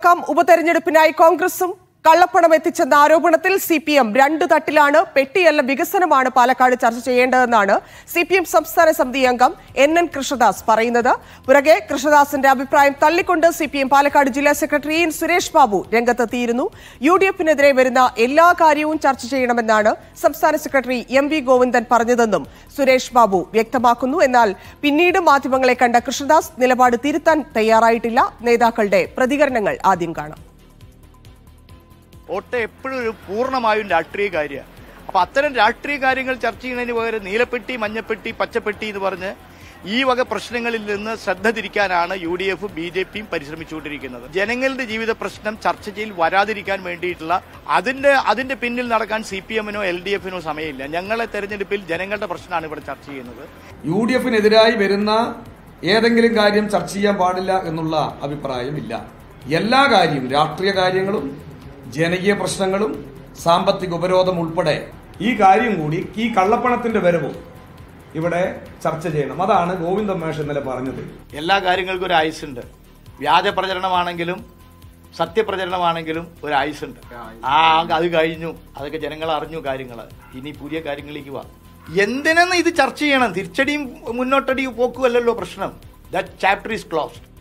നോക്കാം. ഉപതെരഞ്ഞെടുപ്പിനായി കോൺഗ്രസും കള്ളപ്പണം എത്തിച്ചെന്ന ആരോപണത്തിൽ CPM രണ്ട് തട്ടിലാണ്. പെട്ടിയല്ല വികസനമാണ് പാലക്കാട് ചർച്ച ചെയ്യേണ്ടതെന്നാണ് CPM സംസ്ഥാന സമിതി അംഗം NN കൃഷ്ണദാസ് പറയുന്നത്. പുറകെ കൃഷ്ണദാസിന്റെ അഭിപ്രായം തള്ളിക്കൊണ്ട് CPM പാലക്കാട് ജില്ലാ സെക്രട്ടറി സുരേഷ് ബാബു രംഗത്തെത്തിയിരുന്നു. UDF-നെതിരെ വരുന്ന എല്ലാ കാര്യവും ചർച്ച ചെയ്യണമെന്നാണ് സംസ്ഥാന സെക്രട്ടറി MV ഗോവിന്ദൻ പറഞ്ഞതെന്നും സുരേഷ് ബാബു വ്യക്തമാക്കുന്നു. എന്നാൽ പിന്നീട് മാധ്യമങ്ങളെ കണ്ട കൃഷ്ണദാസ് നിലപാട് തിരുത്താൻ തയ്യാറായിട്ടില്ല. നേതാക്കളുടെ പ്രതികരണങ്ങൾ ആദ്യം കാണാം. വോട്ട് എപ്പോഴും ഒരു പൂർണ്ണമായും രാഷ്ട്രീയ കാര്യമാണ്. അപ്പം അത്തരം രാഷ്ട്രീയ കാര്യങ്ങൾ ചർച്ച ചെയ്യുന്നതിന് പകരം നീലപ്പെട്ടി, മഞ്ഞപ്പെട്ടി, പച്ചപ്പെട്ടി എന്ന് പറഞ്ഞ് ഈ വക പ്രശ്നങ്ങളിൽ നിന്ന് ശ്രദ്ധ തിരിക്കാനാണ് UDF BJPയും പരിശ്രമിച്ചുകൊണ്ടിരിക്കുന്നത്. ജനങ്ങളുടെ ജീവിത പ്രശ്നം ചർച്ചയിൽ വരാതിരിക്കാൻ വേണ്ടിയിട്ടുള്ള അതിന്റെ പിന്നിൽ നടക്കാൻ CPM-നോ LDF-നോ സമയമില്ല. ഞങ്ങളെ തെരഞ്ഞെടുപ്പിൽ ജനങ്ങളുടെ പ്രശ്നമാണ് ഇവിടെ ചർച്ച ചെയ്യുന്നത്. UDF-നെതിരായി വരുന്ന ഏതെങ്കിലും കാര്യം ചർച്ച ചെയ്യാൻ പാടില്ല എന്നുള്ള അഭിപ്രായമില്ല. എല്ലാ കാര്യവും, രാഷ്ട്രീയ കാര്യങ്ങളും ജനകീയ പ്രശ്നങ്ങളും സാമ്പത്തിക ഉപരോധം ഉൾപ്പെടെ ഈ കാര്യം കൂടി, ഈ കള്ളപ്പണത്തിന്റെ വരവും ഇവിടെ ചർച്ച ചെയ്യണം. അതാണ് ഗോവിന്ദൻ മേഷ് ഇന്നലെ പറഞ്ഞത്. എല്ലാ കാര്യങ്ങൾക്കും ഒരു ആയുസുണ്ട്. വ്യാജ പ്രചരണമാണെങ്കിലും സത്യപ്രചരണമാണെങ്കിലും ഒരു ആയുസുണ്ട്. അത് കഴിഞ്ഞു. അതൊക്കെ ജനങ്ങൾ അറിഞ്ഞു കാര്യങ്ങൾ. ഇനി പുതിയ കാര്യങ്ങളിലേക്ക് വാ. എന്തിനെന്ന് ഇത് ചർച്ച ചെയ്യണം? തിരിച്ചടിയും മുന്നോട്ടടിയും പോക്കുമല്ലല്ലോ പ്രശ്നം. That chapter is closed.